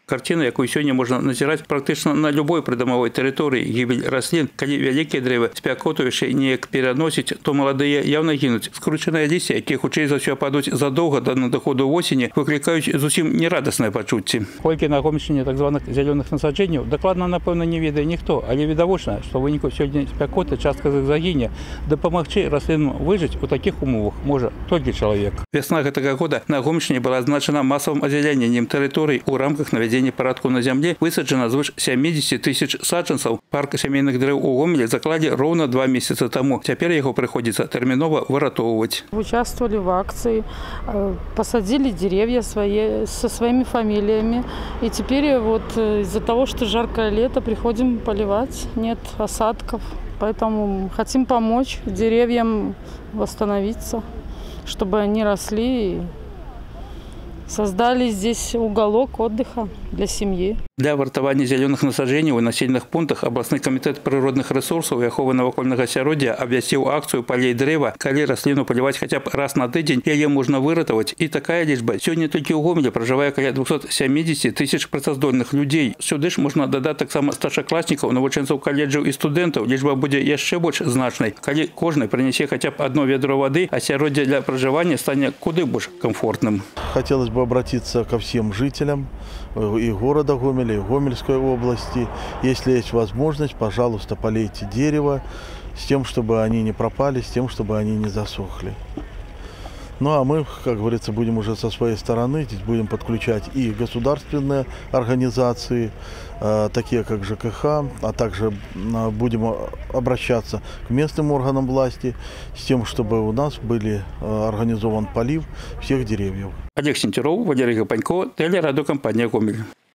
Картина, якую сегодня можно назирать практически на любой придомовой территории. Гибель рослин, коли великие древа спякотуючи неяк переносить, то молодые явно гинуть. Скрученные листья, які хутчэй за ўсё падуць задолго до надыходу осени, выкликаюць зусім нерадостное почуцці. Колькі на Гомельшчыне так званых зеленых насаджэнняў, дакладна, напэўна, не ведае ніхто, але відавочна, што ў выніку сёння спякоты частка з іх загіне. Дапамагчы раслінам выжыць у такіх умовах можа толькі чалавек. Весна гэтага года на Гомельшчыне была азначана масавым азелененнем тэрыторый у рамках навядзення парадку на зямлі высаджана звыш 70 тысяч саджанцаў. Парк сямейных дрэў у Гомелі закладзе роўна 2 месяца таму. Цяпер яго прыходзіцца тэрмінова выратоўваць. Участвовали в акции, посадили деревья со своими фамилиями. И теперь вот из-за того, что жаркое лето, приходим поливать, нет осадков. Поэтому хотим помочь деревьям восстановиться, чтобы они росли и создали здесь уголок отдыха для семьи. Для вартавання зеленых насаджэнняў у населеных пунктах областны камітэт прыродных ресурсаў і аховы навакольнага асяроддзя абвясціў акцыю «Палей дрэва». Калі расліну паліваць хаця б раз на тыдзень, яе можна выратаваць. І такая лічба. Сёння толькі ў Гомелі пражывае каля 270 тысяч працаздольных людзей. Сюды ж можна дадаць таксама старшакласнікаў, навучэнцаў каледжаў і студэнтаў. Лічба будзе яшчэ больш значнай. Калі кожны прынясе хаця б одно ведро воды, асяроддзе для пражывання стане куды больш комфортным. Хотелось бы обратиться ко всем жителям и города Гомеля, и Гомельской области. Если есть возможность, пожалуйста, полейте дерево с тем, чтобы они не пропали, с тем, чтобы они не засохли. Ну а мы, как говорится, будем уже со своей стороны, здесь будем подключать и государственные организации, такие как ЖКХ, а также будем обращаться к местным органам власти с тем, чтобы у нас был организован полив всех деревьев. Олег Сентеров, Валерий Гапанько, телерадиокомпания «Гомель».